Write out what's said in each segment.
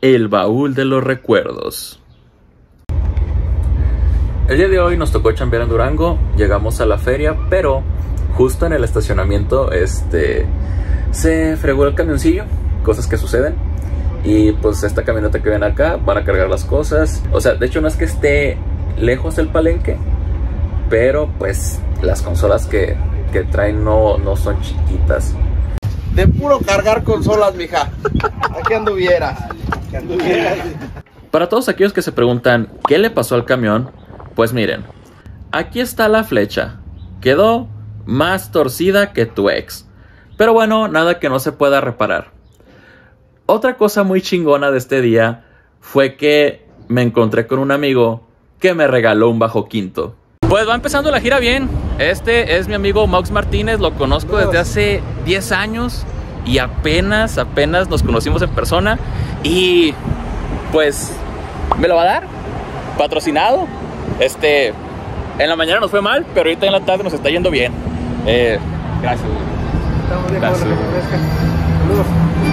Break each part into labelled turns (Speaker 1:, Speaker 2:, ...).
Speaker 1: El baúl de los recuerdos. El día de hoy nos tocó chambear en Durango. Llegamos a la feria, pero justo en el estacionamiento se fregó el camioncillo. Cosas que suceden. Y pues esta camioneta que ven acá van a cargar las cosas. O sea, de hecho no es que esté lejos del palenque, pero pues las consolas que traen no son chiquitas.
Speaker 2: De puro cargar consolas, mija. Aquí anduvieras.
Speaker 1: Para todos aquellos que se preguntan ¿qué le pasó al camión? Pues miren, aquí está la flecha. Quedó más torcida que tu ex. Pero bueno, nada que no se pueda reparar. Otra cosa muy chingona de este día fue que me encontré con un amigo que me regaló un bajo quinto. Pues va empezando la gira bien. Este es mi amigo Mox Martínez, lo conozco desde hace 10 años y apenas nos conocimos en persona. Y pues me lo va a dar, patrocinado. En la mañana nos fue mal, pero ahorita en la tarde nos está yendo bien. Gracias.
Speaker 2: Estamos bien.
Speaker 1: Gracias.
Speaker 2: Saludos.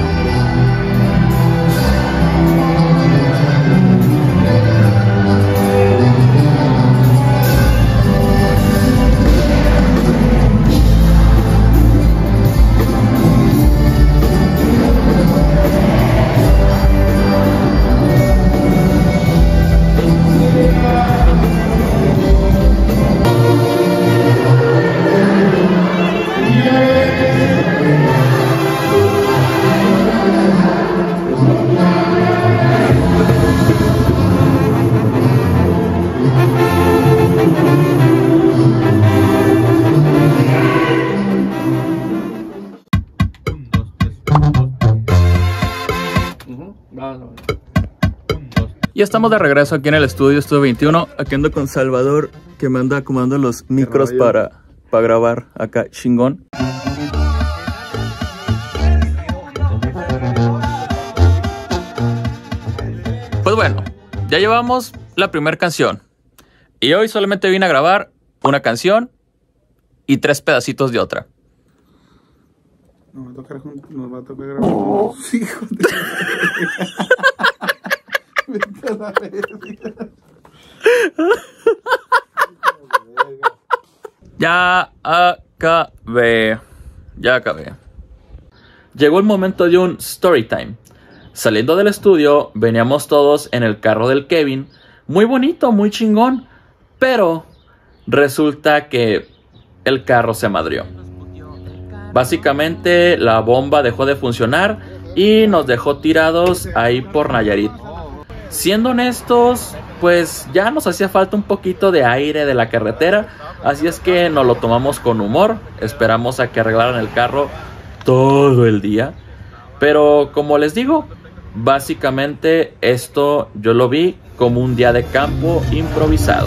Speaker 1: Ya estamos de regreso aquí en el estudio 21. Aquí ando con Salvador, que me anda acomodando los micros para grabar acá chingón. Pues bueno, ya llevamos la primera canción. Y hoy solamente vine a grabar una canción y 3 pedacitos de otra.
Speaker 2: Nos va a tocar grabar. Hijo de...
Speaker 1: Ya acabé. Llegó el momento de un story time. Saliendo del estudio, veníamos todos en el carro del Kevin. Muy bonito, muy chingón. Pero resulta que el carro se madrió. Básicamente la bomba dejó de funcionar y nos dejó tirados ahí por Nayarit. Siendo honestos, pues ya nos hacía falta un poquito de aire de la carretera, así es que nos lo tomamos con humor, esperamos a que arreglaran el carro todo el día. Pero como les digo, básicamente esto yo lo vi como un día de campo improvisado.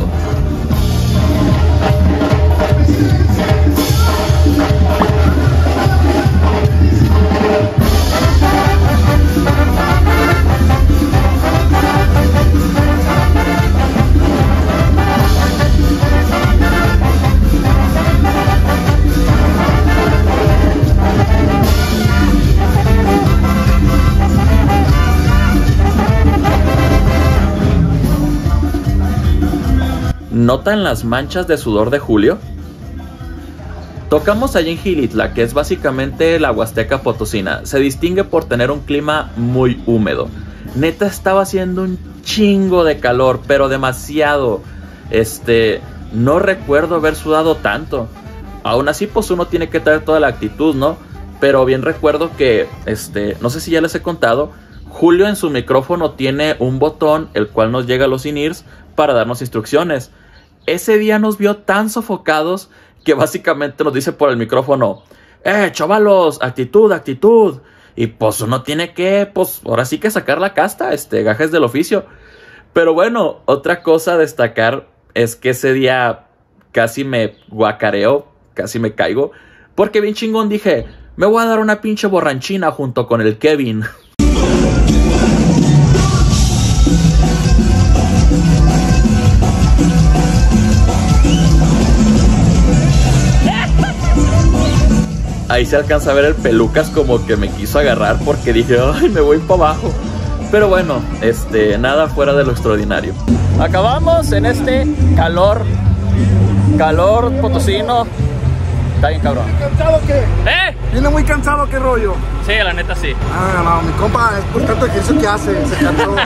Speaker 1: ¿Notan las manchas de sudor de Julio? Tocamos allí en Gilitla, que es básicamente la Huasteca Potosina. Se distingue por tener un clima muy húmedo. Neta estaba haciendo un chingo de calor, pero demasiado. No recuerdo haber sudado tanto. Aún así, pues uno tiene que traer toda la actitud, ¿no? Pero bien recuerdo que, no sé si ya les he contado, Julio en su micrófono tiene un botón el cual nos llega a los in-ears para darnos instrucciones. Ese día nos vio tan sofocados que básicamente nos dice por el micrófono: chavalos, actitud. Y pues uno tiene que, pues ahora sí que sacar la casta, gajes del oficio. Pero bueno, otra cosa a destacar es que ese día casi me guacareo, casi me caigo, porque bien chingón dije: me voy a dar una pinche borranchina junto con el Kevin. Ahí se alcanza a ver el pelucas como que me quiso agarrar porque dije: ay, me voy para abajo. Pero bueno, nada fuera de lo extraordinario. Acabamos en este calor potosino. Está bien cabrón.
Speaker 2: ¿Cansado qué? ¿Viene muy cansado qué rollo?
Speaker 1: Sí, la neta sí.
Speaker 2: No, mi compa es por tanto ejercicio que hace, se cansó.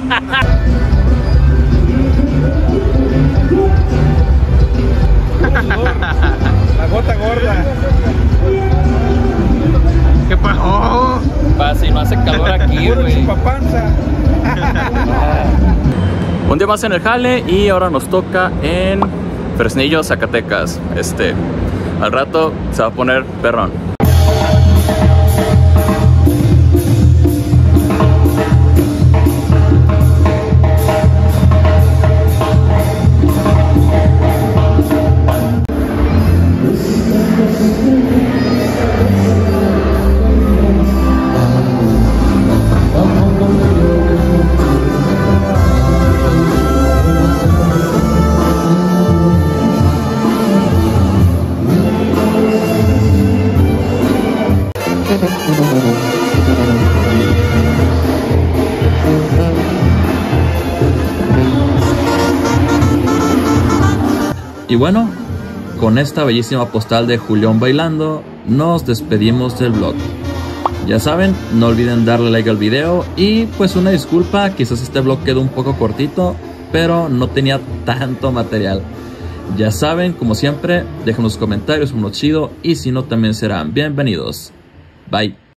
Speaker 2: La gota gorda. ¿Qué pasó?
Speaker 1: Si no hace calor aquí, güey. Un día más en el jale y ahora nos toca en Fresnillo, Zacatecas. Al rato se va a poner perrón. Y bueno, con esta bellísima postal de Julián bailando, nos despedimos del vlog. Ya saben, no olviden darle like al video y pues una disculpa, quizás este vlog quedó un poco cortito, pero no tenía tanto material. Ya saben, como siempre, dejen los comentarios uno chido y si no también serán bienvenidos. Bye.